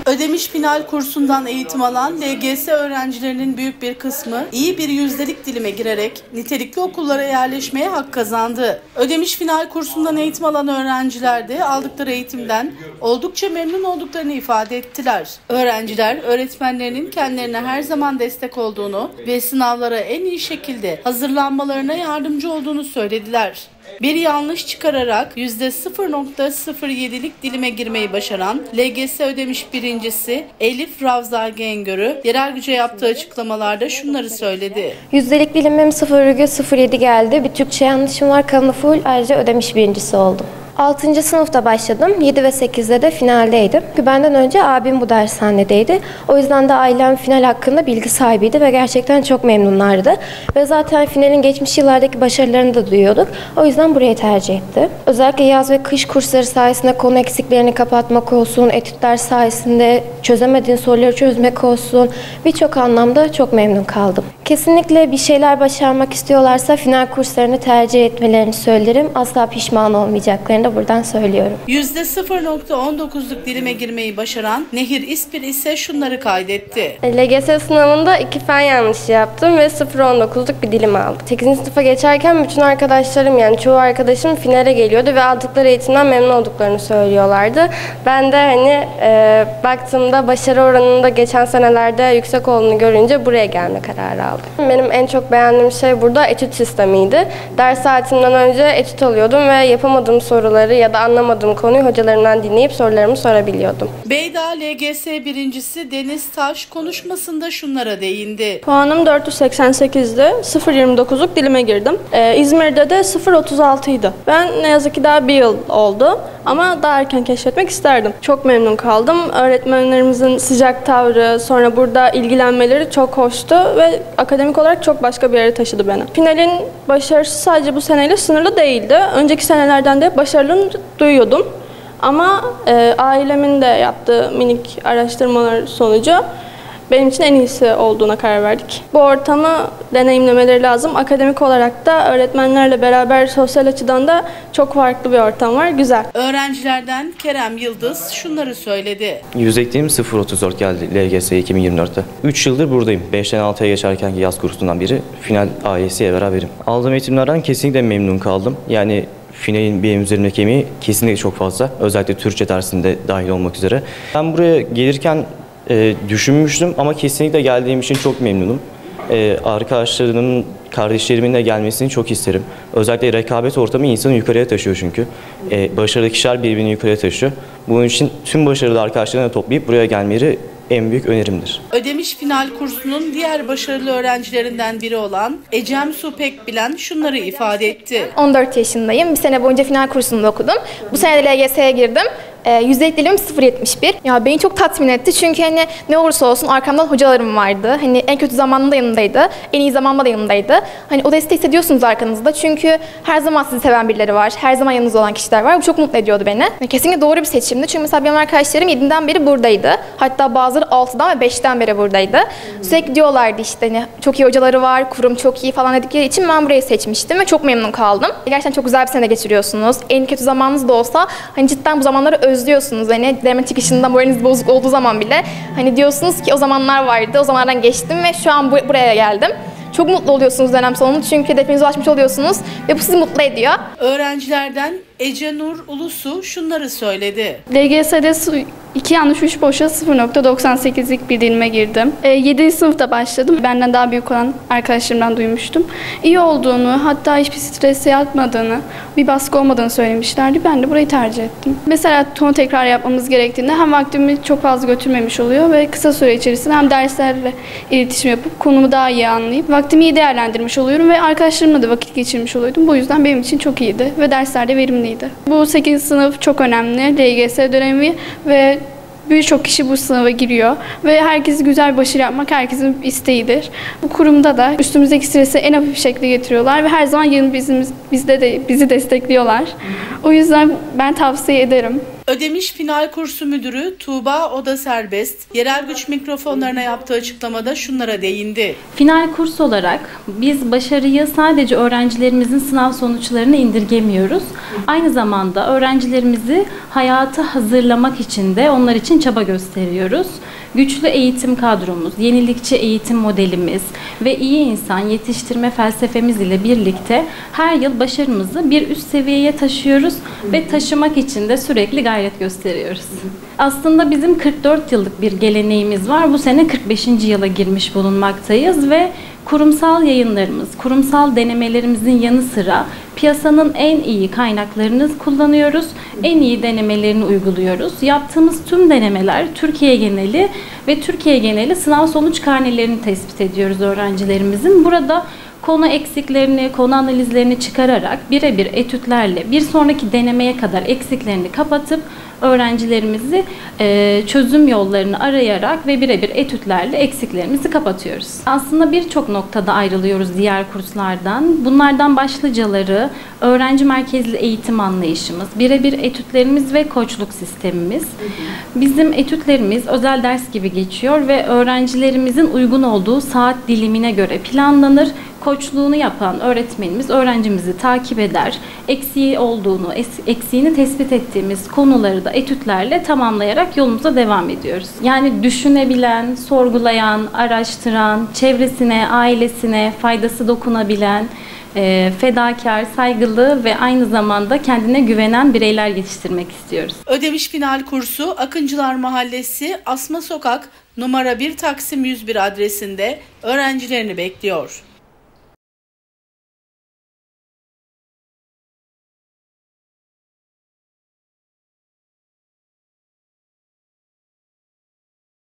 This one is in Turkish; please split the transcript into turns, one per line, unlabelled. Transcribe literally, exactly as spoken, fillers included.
Ödemiş final kursundan eğitim alan L G S öğrencilerinin büyük bir kısmı iyi bir yüzdelik dilime girerek nitelikli okullara yerleşmeye hak kazandı. Ödemiş final kursundan eğitim alan öğrenciler de aldıkları eğitimden oldukça memnun olduklarını ifade ettiler. Öğrenciler öğretmenlerinin kendilerine her zaman destek olduğunu ve sınavlara en iyi şekilde hazırlanmalarına yardımcı olduğunu söylediler. Bir yanlış çıkararak yüzde sıfır nokta sıfır yedilik dilime girmeyi başaran L G S Ödemiş birincisi Elif Ravza Gengör'ü yerel güce yaptığı açıklamalarda şunları söyledi.
Yüzdelik dilimim sıfır virgül sıfır yedi geldi. Bir Türkçe yanlışım var. Kalanı full. Ayrıca Ödemiş birincisi oldum. altıncı sınıfta başladım. yedi ve sekizde de finaldeydim. Çünkü benden önce abim bu dershanedeydi. O yüzden de ailem final hakkında bilgi sahibiydi ve gerçekten çok memnunlardı. Ve zaten finalin geçmiş yıllardaki başarılarını da duyuyorduk. O yüzden burayı tercih etti. Özellikle yaz ve kış kursları sayesinde konu eksiklerini kapatmak olsun, etütler sayesinde çözemediğin soruları çözmek olsun, birçok anlamda çok memnun kaldım. Kesinlikle bir şeyler başarmak istiyorlarsa final kurslarını tercih etmelerini söylerim. Asla pişman olmayacaklarını da buradan söylüyorum.
yüzde sıfır nokta on dokuzluk dilime girmeyi başaran Nehir İspir ise şunları kaydetti.
L G S sınavında iki fen yanlışı yaptım ve sıfır virgül on dokuzluk bir dilim aldım. sekizinci sınıfa geçerken bütün arkadaşlarım, yani çoğu arkadaşım finale geliyordu ve aldıkları eğitimden memnun olduklarını söylüyorlardı. Ben de hani e, baktığımda başarı oranında geçen senelerde yüksek olduğunu görünce buraya gelme kararı aldım. Benim en çok beğendiğim şey burada etüt sistemiydi. Ders saatimden önce etüt alıyordum ve yapamadığım soruları ya da anlamadığım konuyu hocalarımdan dinleyip sorularımı sorabiliyordum.
Beyda L G S birincisi Deniz Taş konuşmasında şunlara değindi.
Puanım dört yüz seksen sekizdi. sıfır virgül yirmi dokuzluk dilime girdim. Ee, İzmir'de de sıfır virgül otuz altıydı. Ben ne yazık ki daha bir yıl oldu ama daha erken keşfetmek isterdim. Çok memnun kaldım. Öğretmenlerimizin sıcak tavrı, sonra burada ilgilenmeleri çok hoştu ve akademik olarak çok başka bir yere taşıdı beni. Finalin başarısı sadece bu seneyle sınırlı değildi. Önceki senelerden de başarılarını duyuyordum. Ama e, ailemin de yaptığı minik araştırmalar sonucu benim için en iyisi olduğuna karar verdik. Bu ortamı deneyimlemeleri lazım. Akademik olarak da öğretmenlerle beraber sosyal açıdan da çok farklı bir ortam var. Güzel.
Öğrencilerden Kerem Yıldız şunları söyledi.
Yüzdelik dilim sıfır virgül otuz dört geldi L G S iki bin yirmi dörtte. üç yıldır buradayım. beşten altıya geçerkenki yaz kursundan biri final A Y S'ye beraberim. Aldığım eğitimlerden kesinlikle memnun kaldım. Yani finalin benim üzerimdeki emeği kesinlikle çok fazla. Özellikle Türkçe dersinde dahil olmak üzere. Ben buraya gelirken e, düşünmüştüm ama kesinlikle geldiğim için çok memnunum. E, arkadaşlarımın, kardeşlerimin de gelmesini çok isterim. Özellikle rekabet ortamı insanı yukarıya taşıyor çünkü. E, başarılı kişiler birbirini yukarıya taşıyor. Bunun için tüm başarılı arkadaşlarını toplayıp buraya gelmeleri en büyük önerimdir.
Ödemiş final kursunun diğer başarılı öğrencilerinden biri olan Ecem Su Pekbilen şunları ifade etti.
on dört yaşındayım. Bir sene boyunca final kursunda okudum. Bu sene de L G S'ye girdim. E, yüzdelik dilim sıfır virgül yetmiş bir. Ya beni çok tatmin etti çünkü hani ne olursa olsun arkamdan hocalarım vardı. Hani en kötü zamanında yanımdaydı, en iyi zamanda da yanımdaydı. Hani o desteği hissediyorsunuz arkanızda çünkü her zaman sizi seven birileri var, her zaman yanınızda olan kişiler var. Bu çok mutlu ediyordu beni. Ve kesinlikle doğru bir seçimdi çünkü mesela benim arkadaşlarım yediden beri buradaydı. Hatta bazıları altıdan ve beşten beri buradaydı. Sürekli diyorlardı işte hani çok iyi hocaları var, kurum çok iyi falan dedikleri için ben burayı seçmiştim ve çok memnun kaldım. Gerçekten çok güzel bir sene geçiriyorsunuz. En kötü zamanınız da olsa hani cidden bu zamanları özlüyorsunuz. Hani deneme çıkışında moraliniz bozuk olduğu zaman bile hani diyorsunuz ki o zamanlar vardı, o zamanlardan geçtim ve şu an bu, buraya geldim. Çok mutlu oluyorsunuz dönem sonunda çünkü hedefinize ulaşmış oluyorsunuz ve bu sizi mutlu ediyor.
Öğrencilerden Ece Nur Ulusu şunları söyledi.
L G S'de iki yanlış üç boşa sıfır nokta doksan sekizlik bir dilime girdim. E, yedinci sınıfta başladım. Benden daha büyük olan arkadaşlarımdan duymuştum. İyi olduğunu, hatta hiçbir stres yaratmadığını, bir baskı olmadığını söylemişlerdi. Ben de burayı tercih ettim. Mesela konu tekrar yapmamız gerektiğinde hem vaktimi çok fazla götürmemiş oluyor ve kısa süre içerisinde hem derslerle iletişim yapıp konumu daha iyi anlayıp vaktimi iyi değerlendirmiş oluyorum ve arkadaşlarımla da vakit geçirmiş oluyordum. Bu yüzden benim için çok iyiydi ve derslerde verimliydi. Bu sekizinci sınıf çok önemli. L G S dönemi ve birçok kişi bu sınava giriyor ve herkes güzel bir başarı yapmak herkesin isteğidir. Bu kurumda da üstümüzdeki stresi en hafif şekilde getiriyorlar ve her zaman yanı bizim, bizde de bizi destekliyorlar. O yüzden ben tavsiye ederim.
Ödemiş Final Kursu Müdürü Tuğba Oda Serbest, yerel güç mikrofonlarına yaptığı açıklamada şunlara değindi.
Final kurs olarak biz başarıyı sadece öğrencilerimizin sınav sonuçlarını indirgemiyoruz. Aynı zamanda öğrencilerimizi hayata hazırlamak için de onlar için çaba gösteriyoruz. Güçlü eğitim kadromuz, yenilikçi eğitim modelimiz ve iyi insan yetiştirme felsefemiz ile birlikte her yıl başarımızı bir üst seviyeye taşıyoruz ve taşımak için de sürekli gayret gösteriyoruz. Aslında bizim kırk dört yıllık bir geleneğimiz var. Bu sene kırk beşinci yıla girmiş bulunmaktayız ve kurumsal yayınlarımız, kurumsal denemelerimizin yanı sıra piyasanın en iyi kaynaklarını kullanıyoruz, en iyi denemelerini uyguluyoruz. Yaptığımız tüm denemeler Türkiye geneli ve Türkiye geneli sınav sonuç karnelerini tespit ediyoruz öğrencilerimizin. Burada konu eksiklerini, konu analizlerini çıkararak birebir etütlerle bir sonraki denemeye kadar eksiklerini kapatıp öğrencilerimizi e, çözüm yollarını arayarak ve birebir etütlerle eksiklerimizi kapatıyoruz. Aslında birçok noktada ayrılıyoruz diğer kurslardan. Bunlardan başlıcaları öğrenci merkezli eğitim anlayışımız, birebir etütlerimiz ve koçluk sistemimiz. Bizim etütlerimiz özel ders gibi geçiyor ve öğrencilerimizin uygun olduğu saat dilimine göre planlanır. Koçluğunu yapan öğretmenimiz öğrencimizi takip eder. Eksiği olduğunu, eksiğini tespit ettiğimiz konuları da etütlerle tamamlayarak yolumuza devam ediyoruz. Yani düşünebilen, sorgulayan, araştıran, çevresine, ailesine faydası dokunabilen, e, fedakar, saygılı ve aynı zamanda kendine güvenen bireyler yetiştirmek istiyoruz.
Ödemiş Final Kursu Akıncılar Mahallesi Asma Sokak numara bir Taksim yüz bir adresinde öğrencilerini bekliyor.